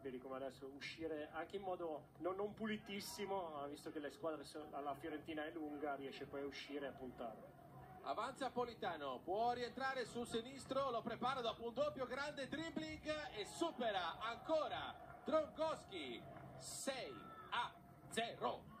vedi come adesso uscire anche in modo non pulitissimo, visto che le squadre alla Fiorentina è lunga, riesce poi a uscire e a puntare. Avanza Politano, può rientrare sul sinistro, lo prepara dopo un doppio grande dribbling e supera ancora Drongoschi. 6-0.